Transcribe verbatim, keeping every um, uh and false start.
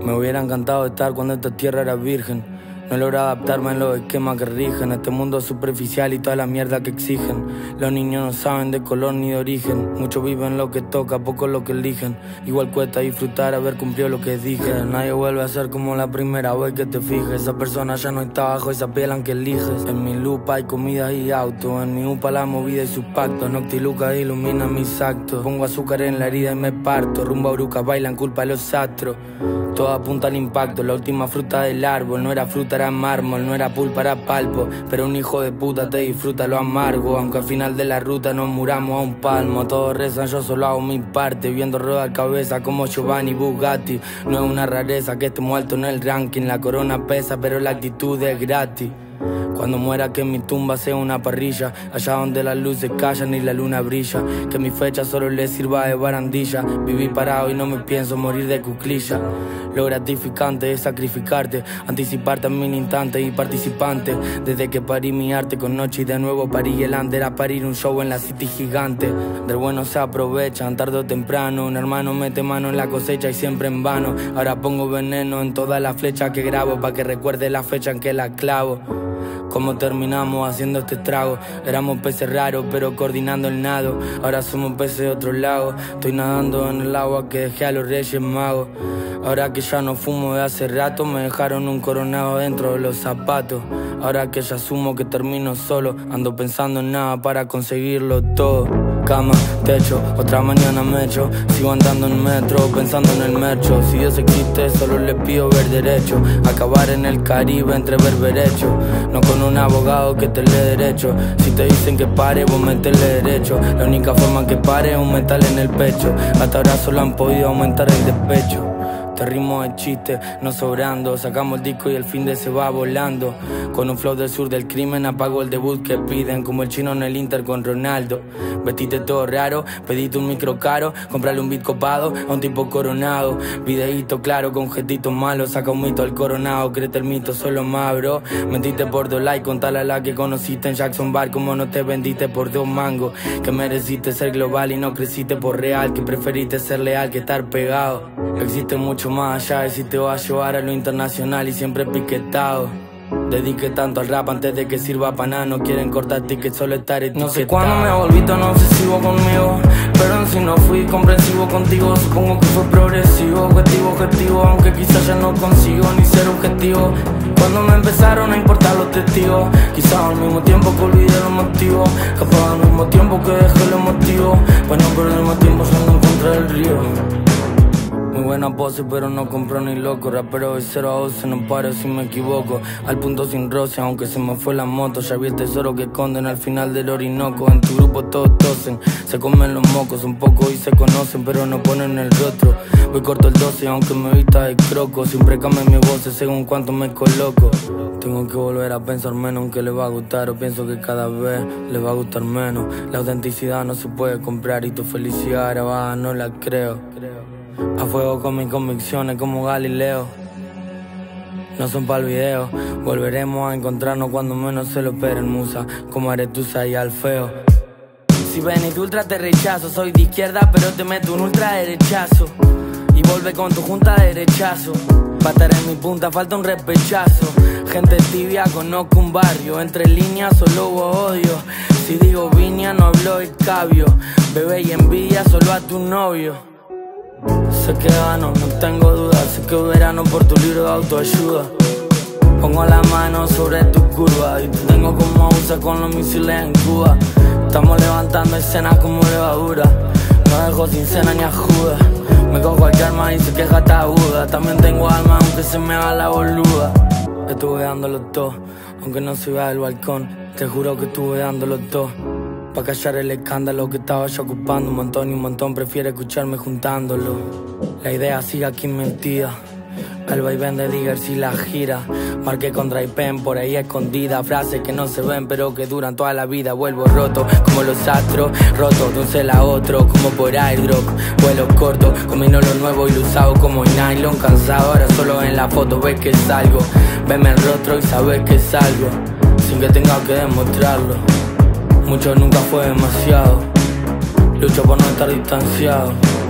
Me hubiera encantado estar cuando esta tierra era virgen. No logro adaptarme a los esquemas que rigen este mundo superficial y toda la mierda que exigen. Los niños no saben de color ni de origen. Muchos viven lo que toca, pocos lo que eligen. Igual cuesta disfrutar haber cumplido lo que dije. Nadie vuelve a ser como la primera vez que te fijes. Esa persona ya no está bajo esa piel aunque eliges. En mi lupa hay comida y auto. En mi upa la movida y sus pactos. Noctiluca ilumina mis actos. Pongo azúcar en la herida y me parto. Rumbo a brucas bailan culpa de los astros. Todo apunta al impacto, la última fruta del árbol. No era fruta, era mármol, no era pulpa, era palpo. Pero un hijo de puta te disfruta lo amargo. Aunque al final de la ruta nos muramos a un palmo. Todos rezan, yo solo hago mi parte. Viendo rodar cabeza como Giovanni Bugatti. No es una rareza que estemos alto en el ranking. La corona pesa, pero la actitud es gratis. Cuando muera que mi tumba sea una parrilla, allá donde las luces callan y la luna brilla. Que mi fecha solo le sirva de barandilla. Viví parado y no me pienso morir de cuclilla. Lo gratificante es sacrificarte, anticiparte a mil instantes y participante. Desde que parí mi arte con noche y de nuevo parí el under a parir un show en la city gigante. Del bueno se aprovechan tarde o temprano. Un hermano mete mano en la cosecha y siempre en vano. Ahora pongo veneno en todas las flechas que grabo pa' que recuerde la fecha en que la clavo. Cómo terminamos haciendo este trago. Éramos peces raros pero coordinando el nado. Ahora somos peces de otro lago. Estoy nadando en el agua que dejé a los reyes magos. Ahora que ya no fumo de hace rato, me dejaron un coronado dentro de los zapatos. Ahora que ya asumo que termino solo, ando pensando en nada para conseguirlo todo. Cama, techo, otra mañana me echo. Sigo andando en metro, pensando en el mercho. Si Dios existe, solo le pido ver derecho. Acabar en el Caribe entre berberecho. No con un abogado que te lee derecho. Si te dicen que pare, vos metele derecho. La única forma que pare es un metal en el pecho. Hasta ahora solo han podido aumentar el despecho. Te rimo de chiste, no sobrando. Sacamos el disco y el fin de se va volando. Con un flow del sur del crimen apago el debut que piden. Como el chino en el Inter con Ronaldo. Vestiste todo raro, pediste un micro caro. Comprarle un beat copado a un tipo coronado. Videíto claro con gestitos malos. Saca un mito al coronado, créete el mito solo más bro. Mentiste por dos likes, contale a la que conociste en Jackson Bar. Como no te vendiste por dos mangos. Que mereciste ser global y no creciste por real. Que preferiste ser leal que estar pegado. Existe mucho más allá de si te va a llevar a lo internacional y siempre piquetado. Dediqué tanto al rap antes de que sirva pa' nada. No quieren cortar tickets, solo estar etiquetado. No sé cuándo me volví tan obsesivo conmigo, pero en sí no fui comprensivo contigo. Supongo que fue progresivo, objetivo, objetivo. Aunque quizás ya no consigo ni ser objetivo. Cuando me empezaron a importar los testigos, quizás al mismo tiempo que olvidé los motivos. Capaz al mismo tiempo que dejé los motivos. Para no perder más tiempo yendo en contra del río. Muy buena pose pero no compro ni loco. Rapero de cero a doce, no paro si me equivoco. Al punto sin roce, aunque se me fue la moto. Ya vi el tesoro que esconden al final del Orinoco. En tu grupo todos tosen, se comen los mocos. Un poco y se conocen pero no ponen el rostro. Voy corto el doce aunque me vista de croco. Siempre cambio mi voz según cuánto me coloco. Tengo que volver a pensar menos aunque le va a gustar. O pienso que cada vez le va a gustar menos. La autenticidad no se puede comprar y tu felicidad ahora baja, no la creo. A fuego con mis convicciones como Galileo. No son pa'l video. Volveremos a encontrarnos cuando menos se lo esperen, musa. Como Aretusa y Alfeo. Si ven y tu ultra te rechazo. Soy de izquierda pero te meto un ultra derechazo. Y vuelve con tu junta de derechazo. Pa' estar en mi punta falta un repechazo. Gente tibia, conozco un barrio. Entre líneas solo hubo odio. Si digo viña no hablo de cabio. Bebé y envidia solo a tu novio. Sé que gano, no tengo dudas. Sé que verano por tu libro de autoayuda. Pongo la mano sobre tu curva y te tengo como usa con los misiles en Cuba. Estamos levantando escenas como levadura. No dejo sin cena ni ajuda. Me cojo al arma y se queja esta aguda. También tengo alma aunque se me haga la boluda. Estuve dándolo todo, aunque no se vea del balcón. Te juro que estuve dándolo todo. Pa' callar el escándalo que estaba yo ocupando. Un montón y un montón prefiere escucharme juntándolo. La idea sigue aquí mentida. El vaivén de Diggers y la gira. Marqué con dry pen por ahí escondida. Frases que no se ven pero que duran toda la vida. Vuelvo roto como los astros. Roto de un cel a otro como por airdrop. Vuelo corto, combino lo nuevo y lo usado como nylon. Cansado ahora solo en la foto ves que salgo. Veme el rostro y sabes que salgo. Sin que tenga que demostrarlo. Mucho nunca fue demasiado. Lucho por no estar distanciado.